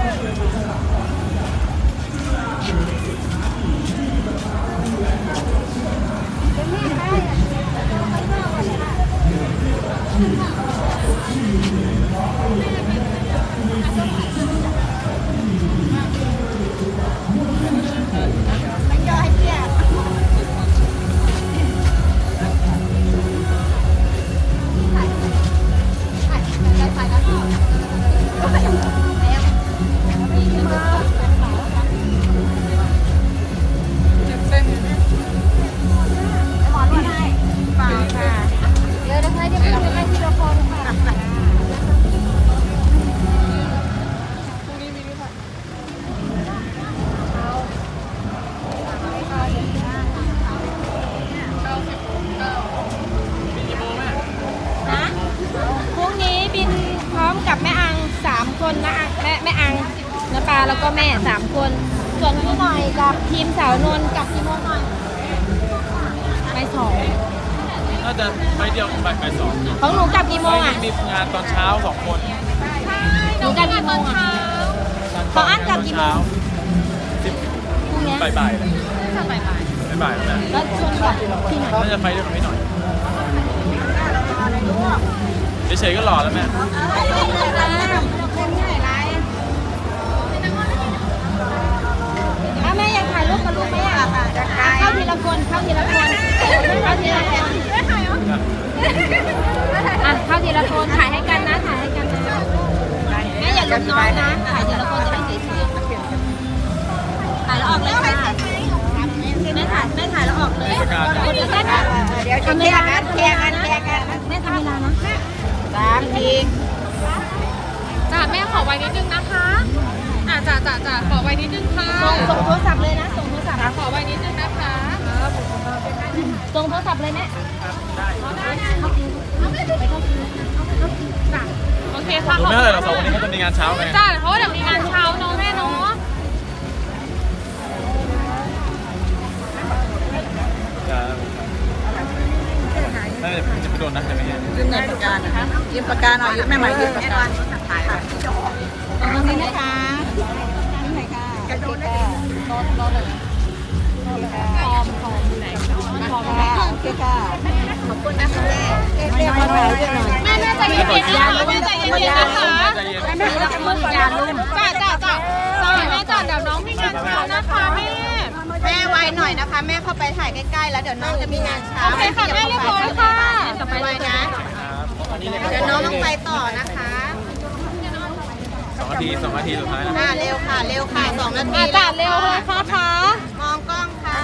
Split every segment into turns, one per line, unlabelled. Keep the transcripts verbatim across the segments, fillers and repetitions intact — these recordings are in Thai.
แล้วก็แม่สามคนส่วนพี่หน่อยกับทีมสาวนนกับทีมโมหน่อยไปสอง
น่าจะไปเดียวไปไปสอง
ของหนูกับกี่โมงอ่ะ
มีงานตอนเช้าสองคน
หนูกับกี่โมงอ่ะของอันกับกี่โมง
สิบบ่ายบ่ายเลยบ่ายบ่ายบ่ายแล้ว
แล้วชวนกับพี่หน่อย
น่าจะไปด้วยกับพี่หน่อยเฉยๆก็หล่อแล้วแม่
แม่ยังถ่ายรูปกับลูกไหมอ่ะเข้าทีละคนเข้าทีละคนเข้าทีละคนอ่ะเข้าทีละคนถ่ายให้กันนะถ่ายให้กันนะแม่อย่าลืมน้องนะถ่ายทีละคนจะได้สวยๆถ่ายแล้วออกเลยค่ะแม่ถ่ายแม่ถ่ายแล้วออกเลยเดี๋ยวจะแค่กันแค่กันแค่กันแม่ทำเวลานะสามที
จ้าแม่ขอไว้นิดนึงนะคะอ่าจ้าจ้าจ้าขอไว้นิดนึงค่ะ
ส่งส่งโทรศัพท์เลยนะส่งโทรศัพท์
ขอไว้นิดนึงนะคะ
ส่งโทรศัพท์เลยแม่
โอเคค่ะ
ไม่เท่าไหร่เราสองวันนี้เขาจะมีงานเช้าไง
จ้าเพราะว่าเดี๋ยวมีงานเช้าเนาะแม่เนาะ
น่าจะจะไปโดนนะจะไม่เห็น
ยืมเงินประกันนะคะยืมประกันเอาแม่ใหม่ยืมประกัน
ตรงนี้นะคะ
นี่ไหนค่ะกระโดดได้โดนโดนเลย
พร้อมพร้อมอยู่ไหน
พร้อมค่ะโอเคค่ะ
ขอบคุณนะคะแม่
เรียกมาหน่อยเรียกหน่อย
แม่แม่ใจเย็นๆนะคะแม่ใจเย็นๆนะคะ
แม่รักมือยาลุ่ม
จ้าจ้าจ้าจ้าแม่จ้าเดี๋ยวน้องมีงานเช้านะคะแม่
แม่ไวหน่อยนะคะแม่เข้าไปถ่ายใกล้ๆแล้วเดี๋ยวน้องจะมีงานเช้า
โอเคค่ะแม่เรียบร้อยค่ะ
ต่อไปเลยนะเดี๋ยวน้องต้องไปต่อนะคะ
สองนาทีสองนาทีสุดท้ายแล้ว
เร็วค่ะเร็วค่ะสองนาที
จ้าเร็วค่ะค่ะ
มองกล้องค่ะ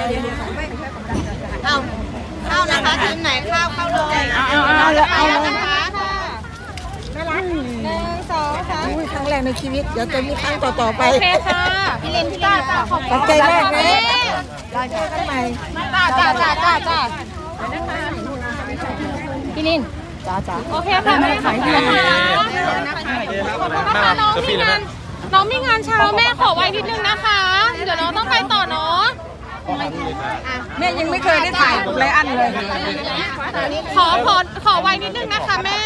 เอาเข้านะคะทีมไหนเข้าเข้าเลยเอาเอาเอานะคะแม่รักหนึ่งสองสาม
ครั้งแรกในชีวิตเดี๋ยวจะมีครั้งต่อๆไป
โอเคค่ะ
พี่ลินพี่ลินขอบ
คุณใจแรกเลยรายการใหม่
จ้าจ้าจ้าจ้าจ้า
พี่ลิน
จ้าจ้า
โอเคค่ะแม่ขายดีนะคะนะคะน้องมีงานน้องมีงานเช้าแม่ขอไว้นิดนึงนะคะเดี๋ยวน้องต้องไปต่อเนาะ
แม่ยังไม่เคยได้ถ่ายไรอันเลย
ขอขอขอไว้นิดนึงนะคะแม่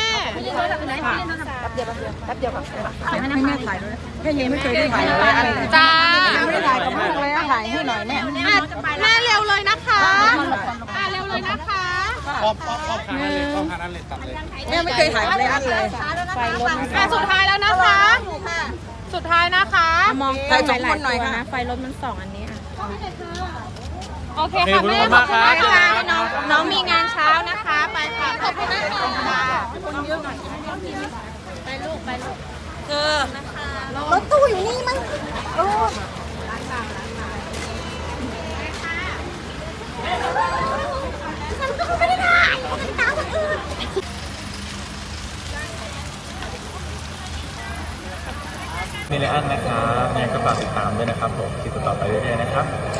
แป๊บเดียวแป๊บเดียวค่ะให้แม่ถ่ายด้วยแม่ยังไม่เคยได้ถ่ายไรอันเลย
จ้า
ไม่ได้ถ่ายกับลูกเลยถ่ายให้หน่อยแม่
แม่เร็วเลยนะคะอ่าเร็วเลยนะคะ
ครอบครอบครอบคานั้นเลยครอบคานั้นเลยตัดเลย
แม่ไม่เคยถ่ายไรอันเลย
ไฟลดอ่ะสุดท้ายแล้วนะคะสุดท้ายนะคะ
มองถ่ายสองคนหน่อยค่ะ
ไฟลดมันสองอันนี้อ่ะ
โอเคค่ะแม่ขอบคุณมากค่ะ
น้องมีงานเช้านะคะไปค่ะ
ขอบคุณนะคะ
ไปลูกไปลูก
เออรถตู้อยู่นี่มั้งโอ้
มีอะไรอันนะครับยังไงก็ฝากติดตามด้วยนะครับผมคลิปต่อไปเรื่อยๆนะครับ